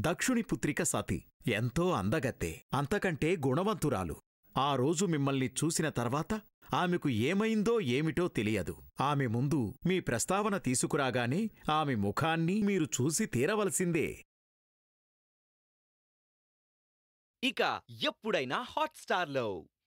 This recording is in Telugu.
దక్షుని పుత్రిక సతి ఎంతో అందగత్తె, అంతకంటే గుణవంతురాలు. ఆ రోజు మిమ్మల్ని చూసిన తర్వాత ఆమెకు ఏమైందో ఏమిటో తెలియదు. ఆమె ముందు మీ ప్రస్తావన తీసుకురాగానే ఆమె ముఖాన్ని మీరు చూసి తీరవలసిందే. ఇక ఎప్పుడైనా హాట్‌స్టార్‌లో